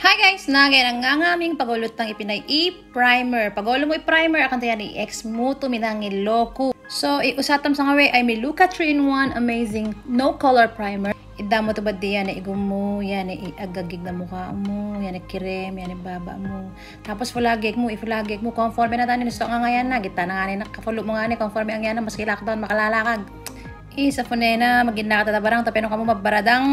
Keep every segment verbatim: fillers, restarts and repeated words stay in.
Hi guys! Nagay ang ngaming pagulutang ipinay i-primer. Pagulo mo i-primer, akan tayo ni ex mo tuminang iloku. So, iusatam sa ngawe ay may Luka three in one Amazing No Color Primer. Idamo to ba diyan na igum mo, yan iagagig na mukha mo, yan kirem, yan baba mo. Tapos fulagig mo, ifulagig mo, conforme na tayo gusto nga ngayon na, kita na nga ni nakafollow mo nga ni, conforme ang yan na, maski lockdown, makalalakag. Isa po na, maging nakatatabarang, tapeno ka mo mabaradang.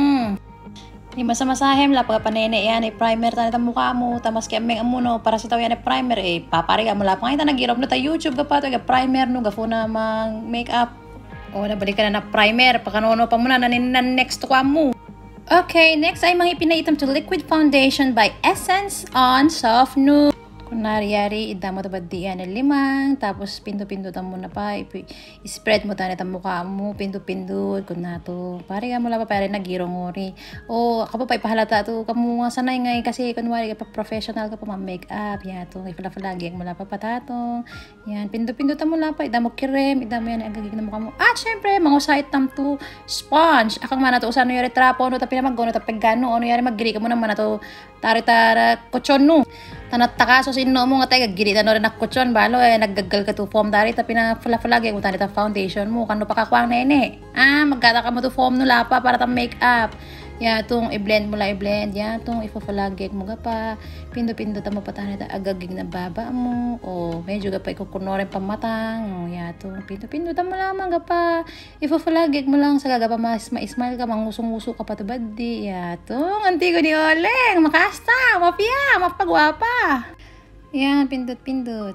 Di masa-masahem la pagpanene yan eh primer tani ta mukha mo tamas kay ameng amuno para sa taw yan eh primer eh papariga mo la pa kita nagirop no ta YouTube ka pa to ga primer no gafo na mang makeup o nabalik ka na na primer pakanono pa muna na next ko mo. Okay, next ay mga ipinaitam to liquid foundation by Essence on Soft Nude. Kunwari yari, idamo to ba diyan na limang, tapos pinto-pindutan mo na pa, i-spread mo tayo na mukha mo, pinto-pindot, kung na to. Pari ka mo lang pa, pari nagirong ori. O, ako pa ipahalata to, kamu nga sanay ngay, kasi kunwari ka pa professional ka pa ma-makeup, yan to, ifalafalagi, mo lang pa patato, yan, pinto-pindutan mo lang pa, idamo kirem, idamo yan, agagig na mukha mo. At syempre, mga usait tam to, sponge, akang mana to, usano yari trapo, no, tapi na mag-gono, tapi gano, ano yari mag-giri ka mo naman na to, tari-tara, kutsyon no. Tanat-takaso sino mo nga tayo gagilita no rin na kutsyon balo eh naggagal ka to foam dari tapi na falafalagi mo tanita foundation mo kano pa kakwang nene ah magkata ka mo to foam no lapa para ta makeup ya tong i-blend mo la i-blend ya tong ifafalagi mo ga pa pindo-pindo ta mo pa tanita agagig na baba mo o medyo ga pa ikukunoren pa matang o ya tong pindo-pindo ta mo lamang ga pa ifafalagi mo lang sa gaga pa mas ma-smile ka mangusong-uso ka pa to badi ya tong antigo ni Oleng makasta mapia mapagwapa. Yan, pindot-pindot.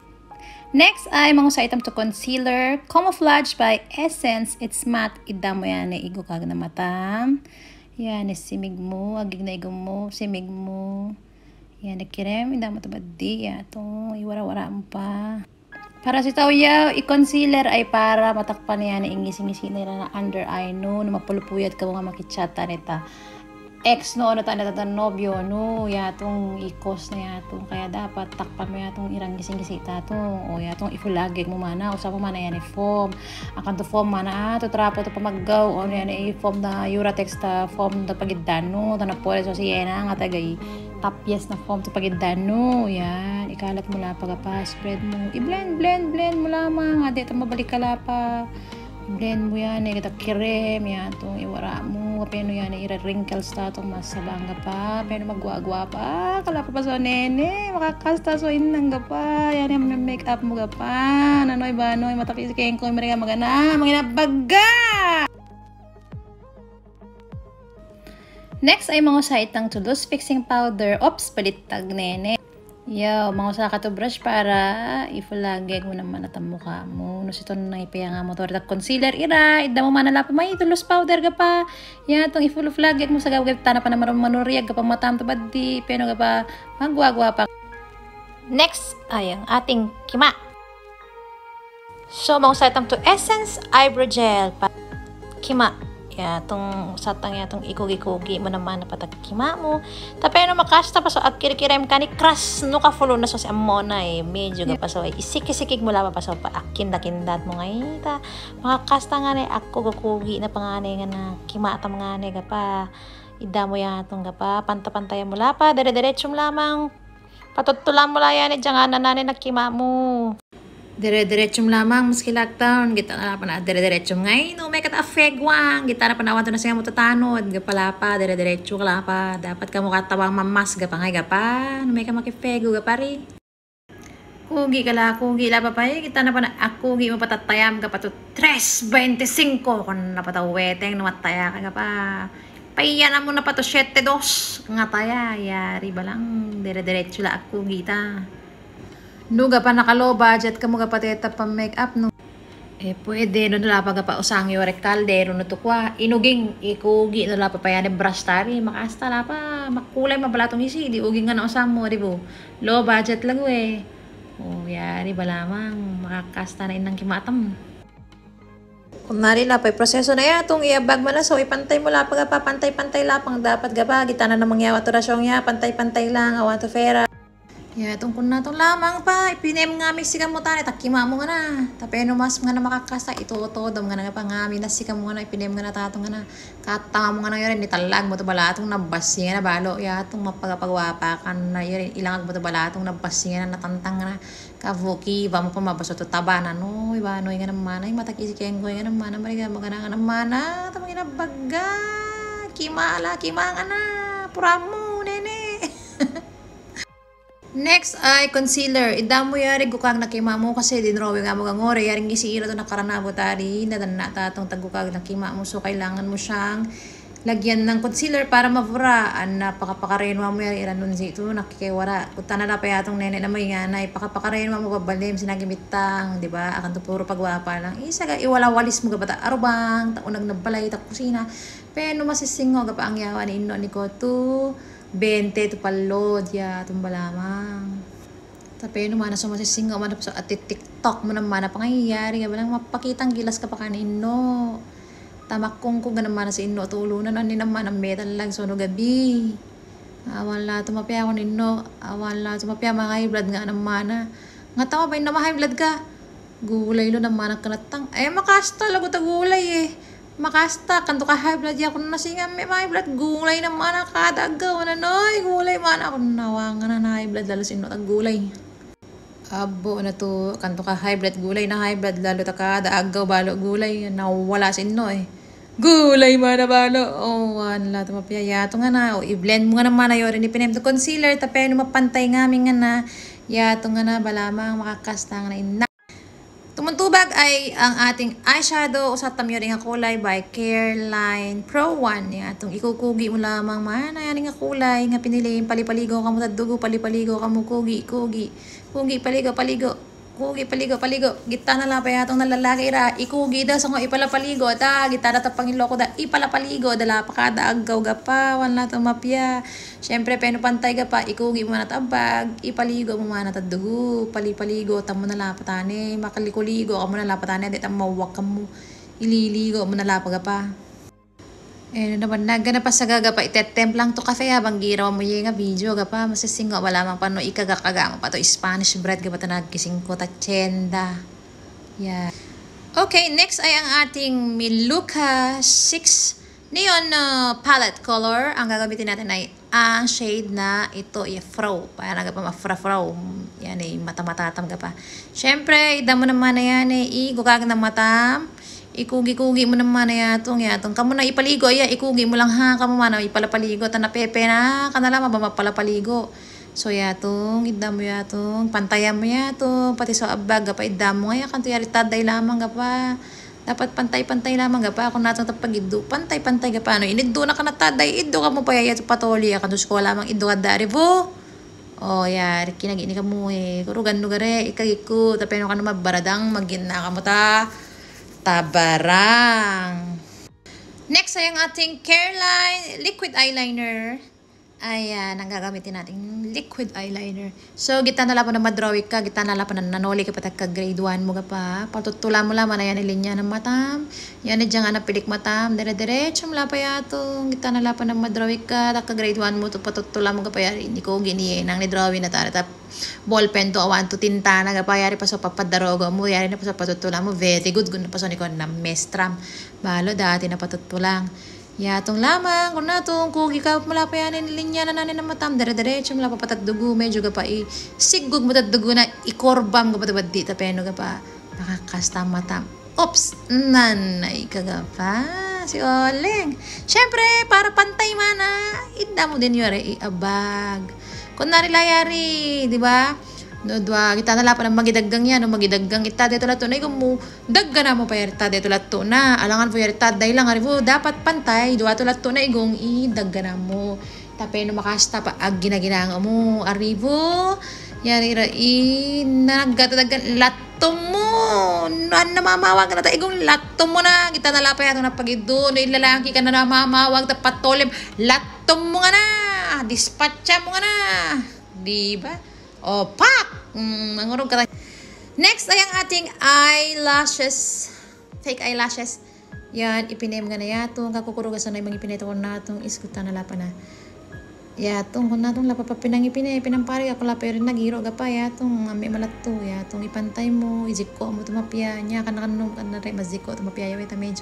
Next ay mga sa item to concealer. Camouflage by Essence. It's matte. Idamo yan na igo kag na mata. Yan, simig mo. Agig na igo mo. Simig mo. Yan, nagkirem. Idamo to ba di? Yan, ito. Iwara-wara mo pa. Para si Tawyaw, i-concealer ay para matakpan yan na ingis-ingisi nila na under eye no. Na mapulupuyat ka mga makitsata nita. Ex no ano tayo natatan nobyo no yatong ikos na yatong kaya dapat takpan mo yatong irang gising-gising tatong o yatong ifulagig mo mana usap mo mana yan i-foam akan to foam mana ah to trapo to pamaggaw o ano yan i-foam na Uratex ta foam na pagidano ta na pole so siyena nga tagay tapyas na foam to pagidano yan ikalat mo la pagapa spread mo i-blend blend blend mo lamang nga dito mabalik ka la pa blend mo yan, eh, kita kirem, yan, itong iwara mo, peno yan, eh, ira-wrinkles ta, itong masabang ka pa, peno magwa-gwa pa, kala pa pa so nene, makakasta so inang ka pa, yan yung make-up mo ka pa, nanoy ba, noy, matapis kayong ko, may magana, mga nabaga! Next ay mga sa itang to loose fixing powder, ops, palitag nene. Yo, mga sa ka to brush para ifulagig mo naman at ang mukha mo. No, sito na ipaya nga mo to. Concealer, ira. Ida mo manala pa. May tulos powder ka pa. Yan, itong ifulagig mo sa gawag. Tana pa naman manuriag ka pa matam to badi. Pero ka pa magwagwa pa. Next ay ang ating kima. So, mga sa itang to Essence Eyebrow Gel. Pa kima. Ya, tong satang ya tong ikugi-kugi mo naman na patagkima mo. Tapeno makasta pa so agkirikirem ka ni crush no ka follow na so si amona eh. Medyo ga pa so ay isik-sikig mo la pa so pa akinda-kindat mo ngay ta. Makakasta nga ni ako gukugi na pangane nga na kima ta mga ne ga pa. Ida mo ya tong ga pa panta-pantaya mo la pa dire-diretso mo lamang. Patutulan mo la yan eh diyan nga nanane nagkima mo. Dire-diretsong lamang, maski lockdown, kita na pa na dire-diretsong ngay, no, may kata-afegwang, kita na pa nawan to na siya mo tatanod, gapala pa, dire-diretso ka lang pa, dapat ka mo katawang mamas, gapa ngay gapa, no, may ka makifego, gapari. Kugi ka la, kugi la pa pa, kita na pa na, akugi mo patatayam, gapa to, three twenty-five, kung napataweteng, namataya ka gapa. Paiyan na mo na pa to, seven two, nga taya, yari ba lang, dire-diretso la akugi ta. Nuga pa nakalo budget ka mo kapateta pa makeup no. Eh pwede no nala pa pa usang yo rekaldero no tukwa inuging ikugi no la pa payan brush tari makasta la pa makulay mabalatong isi di uging nga na usang mo di bo. Low budget lang we. Oh yari ba lamang makakasta na inang kimatam. Kung nari la pa proseso na ya tong iabag mo na so ipantay mo la pa pa pantay-pantay la pang dapat gaba kita na namang yawa to rasyong ya pantay-pantay lang awan to fera. Ya, tungkol na itong lamang pa. Ipinem nga may sikam mo tani. Takima mo nga na. Tapeno mas nga na makakasa. Ito to. Dam nga na nga pa nga. Minasikam mo nga na. Ipinem nga na tatong nga na. Katanga mo nga na yun. Nitalag mo ito bala. Itong nabasi nga na balo. Ya, itong mapagapagwapa ka na yun. Ilangag mo ito bala. Itong nabasi nga na. Natantang nga na. Kavuki. Iba mo pa mabaso ito tabanan. No, iba no. Nga naman. Ay, matakisikin ko. Nga naman. Mariga mo nga nga naman. Tamang inabaga. Kimala. Kima nga na. Puramo. Nene. Next ay concealer. Idamo yari gukag nakima mo kasi dinrawing nga mo gangore. Yaring isiira to nakaranabo tari. Nadan na tatong tagukag nakima mo. So kailangan mo siyang lagyan ng concealer para mavura. An napakapakarin mo yari iranun dito. Nakikiwara. Kuta na na pa yatong nene na may nga na. Ipakapakarin mo babalim. Sinagimitang. Diba? Akan to puro pagwapa lang. Isa ga iwala-walis mo gabata. Arubang. Taunag nabalay. Tak kusina. Pero masisingo gapa ang yawa ni ino ni ko to. twenty to palod ya tumba lamang. Tapi naman na sumasising man sa at TikTok mo naman na pangyayari nga lang mapakitang gilas ka pa kanino. Tamakong ko ganaman sa inno tulunan ani naman ang metal lang so no gabi. Awan la tumapya ko ninno. Awan la tumapya mga high blood nga naman na. Nga tawa ba na high blood ka? Gulay lo naman ang kanatang. Eh makasta lago ta gulay eh. Makasta, kanto ka high blood ya, kung nasinga may high blood, gulay naman na kadagaw na noy, gulay man ako nawangan na high blood, lalo sinot ang gulay. Abo na to, kanto ka high blood, gulay na high blood, lalo ta kadagaw, balo gulay, nawala sinno eh. Gulay man na balo, oh, wala ito mapiyayato nga na, o i-blend mo nga naman na yun, ipinem to concealer, tapos mapantay nga nga na, yato nga na, balamang makakasta nga na ina. Tumuntubag ay ang ating eyeshadow sa tamyo rin nga kulay by Careline Pro one. Yung atong ikukugi mo lamang man. Ayan nga kulay nga pinili. Palipaligo ka mo tadugo. Palipaligo ka mo kugi. Kugi. Kugi. Paligo. Paligo. Kugi. Paligo. Paligo. Gita na lang pa yatong nalalaki ra. Ikugi da. So nga ipalapaligo. Ta. Gita na tapang iloko da. Ipalapaligo. Dala pa kada agaw ga pa. Wala itong mapya. Siyempre, peno pantay ka pa, ikugi mo na tabag, ipaligo mo na tadugo, palipaligo, tamo na lapatane, makalikuligo ka mo na lapatane, di tam mawak ka mo, ililigo mo na lapag ka pa. Eh, naman, nagana pa sa gaga pa, itetemp lang to kafe habang giraw mo yung nga video ka pa, masisingo, wala mang pano, ikagakaga mo pa to, Spanish bread ka pa ito nagkising ko, tachenda. Yeah. Okay, next ay ang ating Miluka six Neon uh, palette color. Ang gagamitin natin ay ang shade na ito ay fro. Para nga pa ma-fro-fro. Yan ay mata-matatam ka pa. Siyempre, idam mo naman na yan eh. Igukag na matam. Ikugi-kugi mo naman na yatong yatong. Kamu na ipaligo. Ay, ikugi mo lang ha. Kamu man na ipalapaligo. Tana pepe na. Kanala ba mapalapaligo. So yatong, idam mo yatong. Pantayan mo yatong. Pati sa abag. Gapa idam mo. Ay, kanto yari taday lamang gapa. Dapat pantay-pantay lamang gapa kung natong tapag-iddo. Pantay-pantay gapa. No? Iniddo na ka na taday. Iddo ka mo pa yaya patoli. Kantos ko lamang iddo ka dari po. O yari. Kinagini ka mo eh. Kurugan no gare. Ikagiko. Tapeno ka na mabaradang. Magin na ka mo ta. Tabarang. Next ay ang ating Careline liquid eyeliner. Ayan, ang gagamitin natin liquid eyeliner. So, gita na lapan na madrawik ka, gita na lapan na nanoli ka patag ka grade one mo ka pa. Patutula mo laman na yan ilinya ng matam. Yan na dyan nga napilik matam. Dire-diretso mo lapa yato. Gita na lapan na madrawik ka, tak ka grade one mo to patutula mo ka pa yari. Hindi ko gini nang ni drawing na tara. Tap ball pen to awan to tinta na ka pa yari pa sa papadarogo mo. Yari na pa sa patutula mo. Very good. Good na pa sa ni ko na mestram. Balo dati na patutulang. Yatong lamang, kung natong kugi ka mula pa yan, linya na nanin na matam, dere-derecho mula pa patagdugo, medyo ka pa i sigug matagdugo na ikorbam ka pa tabad di, tapeno ka pa, makakasta matam. Oops, nanay ka ka pa, si Oleng. Siyempre, para pantay mana, ida mo din yun, iabag. Kung narilayari, di ba? No, dua kita na lapan ang magidaggang yan, no, magidaggang kita dito lato na, ikaw mo, dagga na mo pa yarita dito lato na, alangan po yarita, dahil lang, aribo, dapat pantay, dua to lato na, igong, idagga na mo, tapay no makasta pa, ag ginaginanga mo, aribo, yari ra, i, naggatadaggan, lato mo, ano namamawag na ta, igong lato mo na, kita na lapan yato na pagido, no, ilalaki ka na namamawag, tapat tolim, lato mo nga na, dispatcha mo nga na, diba? O, pak! Mm, mangurog ka tayo. Next ay ang ating eyelashes. Fake eyelashes. Yan, ipinem nga na yato. Kakukurugasan na yung mga ipinito ko na itong iskutan na lapa na. Yatong kung natong lapapapinangi pinay pinampari ako la pero nagiro ga pa yatong ami malatto yatong ipantay mo ijiko mo tumapya nya kana kanong kana re maziko tumapya yawe ta medyo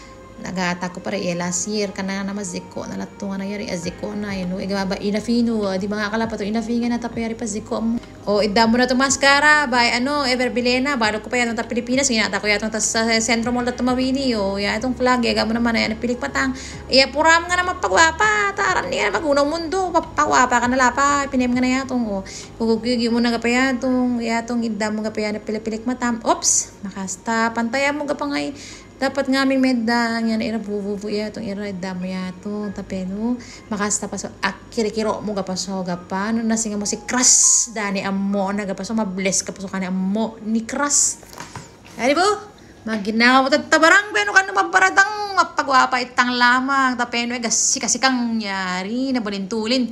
nagata ko pare eh, last year kana na maziko na latto nga yari aziko na yun igaba inafino di mga kala pa to inafinga na tapyari pa ziko mo o idamo na to mascara by ano Everbilena baro ko pa yan ta Pilipinas ginata ko yatong tas sa sentro mo la tumawini o ya itong flag ya gamo naman ayan pilik patang iya puram nga na mapagwapa taran niya magunong mundo papawapa ka na lapa pinem nga na yatong o kukugyugi mo na gapaya tong yatong idamo gapaya na pilipilik matam ops nakasta pantayan mo gapangay dapat nga aming medang yan ira bububu ya tong ira idamo ya to tapeno makasta pa so akirikiro mo gapaso gapa no nasinga mo si Crush dani ammo na gapaso mabless ka paso kani ammo ni Crush ari bo maginawa mo tabarang beno kan mabaradang mapagwapa itang lamang tapeno eh kasi kasi kang nyari na balintulin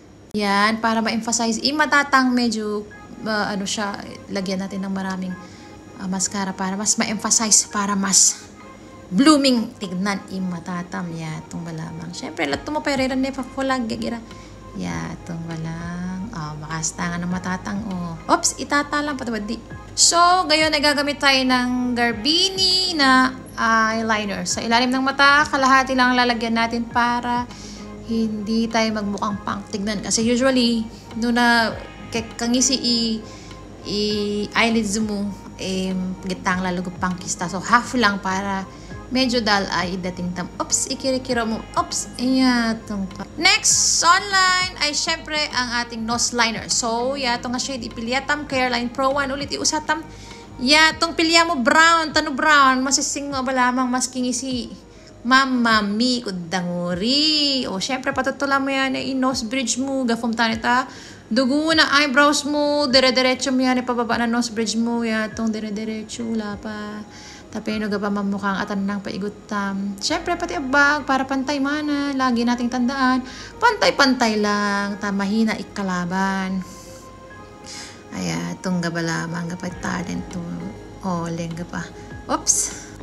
yan para ma-emphasize imatatang medyo uh, ano siya lagyan natin ng maraming uh, mascara para mas ma-emphasize para mas blooming tignan imatatam ya tong balamang syempre lato mo pero ne pa fulag gira ya tong balang oh makasta nga na matatang oh oops itata lang patawad di so gayon ay gagamit tayo ng Garbini na eyeliner sa ilalim ng mata kalahati lang lalagyan natin para hindi tayo magmukhang pang tignan kasi usually no na kangisi i i eyelids mo eh gitang lalugod pang kista so half lang para medyo dal ay dating tam. Oops, ikirikiro mo. Oops, iyatong pa. Next, online ay syempre ang ating nose liner. So, yatong nga shade ipilyatam, Careline Pro one ulit iusatam. Yatong pilya mo brown, tano brown, masising mo ba lamang mas kingisi. Mama mi, kudanguri. O, syempre patutula mo yan ay nose bridge mo, gafom tanita. Dugo na eyebrows mo, dire-diretso mo yan, ipababa na nose bridge mo, yatong dire-diretso, wala pa. Tapeno ga pa mamukhang atan ng paigutam. Siyempre pati abag para pantay mana. Lagi nating tandaan. Pantay-pantay lang. Tamahina ikalaban. Aya, itong gaba lamang. Gapay talent to. O, lengga pa. Oops.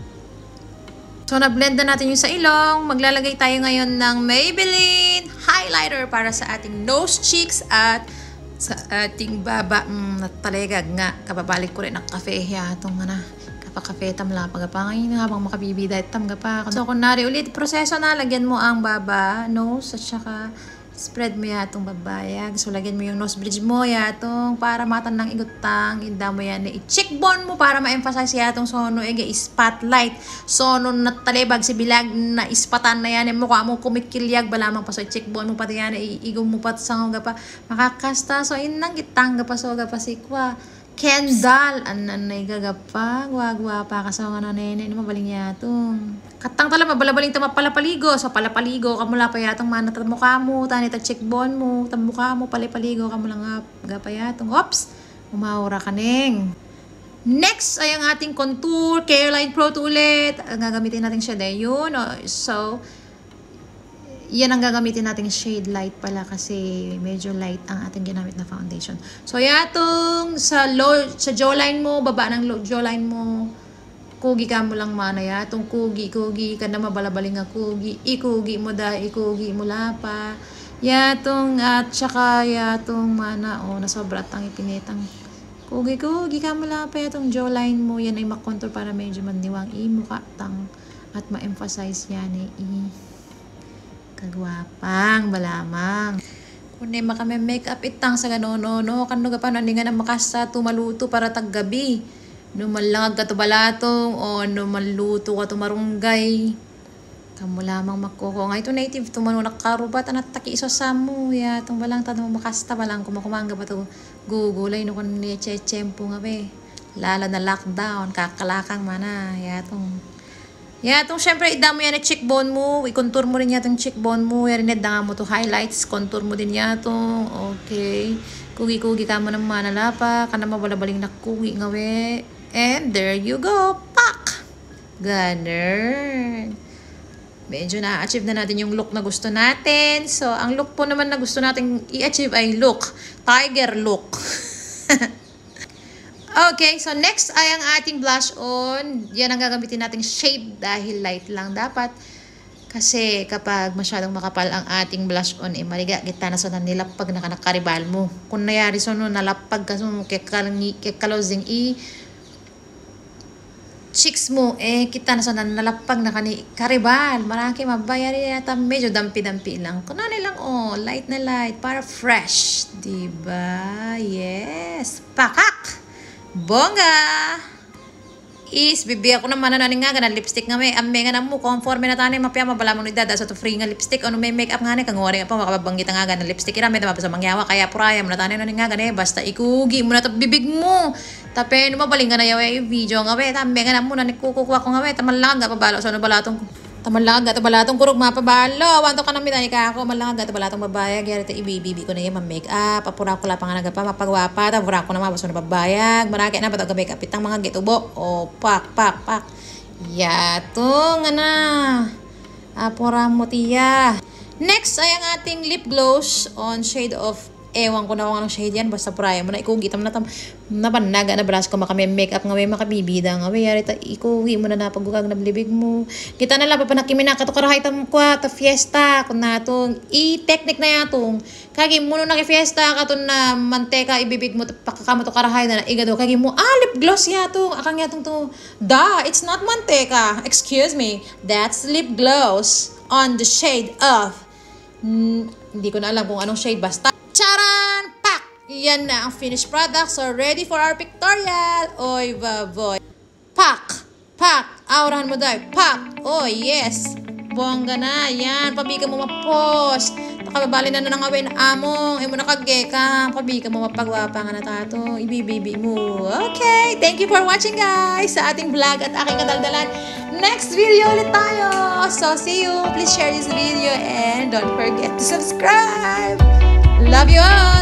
So, na-blend na natin yung sa ilong. Maglalagay tayo ngayon ng Maybelline highlighter para sa ating nose cheeks at sa ating baba. Mm, natalegag nga. Kababalik ko rin ng kafe. Ya, itong na. Kape tam la pagapangay na habang makabibida tam gapa. So kunwari ulit proseso na lagyan mo ang baba, nose at saka spread mo yatong babayag. So lagyan mo yung nose bridge mo yatong para matan ng igutang, inda mo yan i cheekbone mo para ma-emphasize yatong sono ega spotlight. Sono na talebag si bilag na ispatan na yan mukha mo kumikilyag balamang pa so cheekbone mo pati yan igom mo pat sa gapa makakasta so inang gitang gapa so gapa sikwa. Kendall, anan na igagapa, gwagwa pa kasama na nene, ni mabaling yatong. Katang tala, mabalabaling ta mapalapaligo, so palapaligo, kamula pa yatong manat at mukha mo, tani ta cheekbone mo, ta mukha mo, palipaligo, kamula nga, gapa yatong. Oops, umawara ka neng. Next ay ang ating contour, Careline Pro two ulit. Ang gagamitin natin siya dahil yun, so, yan ang gagamitin nating shade light pala kasi medyo light ang ating ginamit na foundation. So, yatong sa low, sa jawline mo, baba ng low, jawline mo, kugi ka mo lang mana yatong kugi, kugi ka na mabalabaling nga kugi, ikugi mo da, ikugi mo lapa. Yatong at saka yatong mana, o, oh, nasobrat ang ipinitang kugi, kugi ka mo lapa yatong jawline mo, yan ay makontour para medyo mandiwang i-mukha tang at ma-emphasize yan eh, i kagwapang balamang kundi makame makeup itang sa gano'n no no kano ga pa no nga na makasta tumaluto para taggabi no malangag ka to balatong o no maluto ka to marunggay kamo lamang makoko nga ito native to mano nakarubat at taki iso sa mo ya tong balang tanong makasta balang kumakumanga pa to gugulay no kun ni chechempo nga be lala na lockdown kakalakang mana ya tong yeah, itong syempre idamo yan na cheekbone mo, i-contour mo rin yatong cheekbone mo, yan rin nga mo to highlights, contour mo din yatong, okay, kugi-kugi ka mo ng manalapa, ka na mabalabaling na kugi nga we, and there you go, pak! Ganun. Medyo na-achieve na natin yung look na gusto natin, so ang look po naman na gusto natin i-achieve ay look, tiger look. Okay, so next ay ang ating blush on. Yan ang gagamitin nating shade dahil light lang dapat. Kasi kapag masyadong makapal ang ating blush on, eh, maliga, kita na so na nilapag na kanakaribal mo. Kung nayari so no, nalapag ka so, kekalozing i cheeks mo, eh, kita na so na nalapag na kani karibal. Maraki mabayari yata, medyo dampi-dampi lang. Kunani lang, oh, light na light, para fresh. Diba? Yes. Pakak! Bongga! Is bibigyan ko naman na nga ganang lipstick nga may ambe nga na mo conforme na tanay mapya mabala mo ni dada sa to free nga lipstick ano may makeup nga ni kang wari nga pa makababanggit nga ganang lipstick ira may tama sa mangyawa kaya puraya mo na tanay na nga gani basta ikugi mo na to bibig mo tapen mo baling nga na yaw video nga we tambe nga na mo na nikukukuha ko nga we taman lang nga pabalo so no balatong taman lang gato balatong kurog mapabalo wanto ka nang mitani ka ako man lang gato balatong babayag yari ta ibibibi ko na yung makeup apura ko la pa nga nagapa mapagwapa ta pura ko na mabaso na babayag maraki na patag makeup itang mga gitubo o pak pak pak yato nga na apura mo tiya. Next ay ang ating lip gloss on shade of ewan ko na kung anong shade yan basta puraya mo na ikugi tam na tam napanaga na brush ko makami makeup nga may makabibida nga may yari ta ikugi mo na napagugag na blibig mo kita na lang papanakimi na kato karahay tam kwa ta fiesta kun natong i-technique na yatong kagi mo na ki-fiesta katon na manteka ibibig mo pakakamo to karahay na igado kagi mo ah lip gloss yatong akang yatong to da it's not manteka excuse me that's lip gloss on the shade of mm, hindi ko na alam kung anong shade basta charan! Pak! Yan na ang finished product. So, ready for our pictorial. Oy, baboy. Pak! Pak! Aurahan mo daw. Pak! Oh, yes. Bongga na. Yan. Pabiga mo mapost. Nakababali na na ng awin among. Imo nakageka. Pabiga mo mapagwapa nga na tato. Ibibibi mo. Okay. Thank you for watching, guys. Sa ating vlog at aking kadaldalan. Next video ulit tayo. So, see you. Please share this video and don't forget to subscribe. Love you all!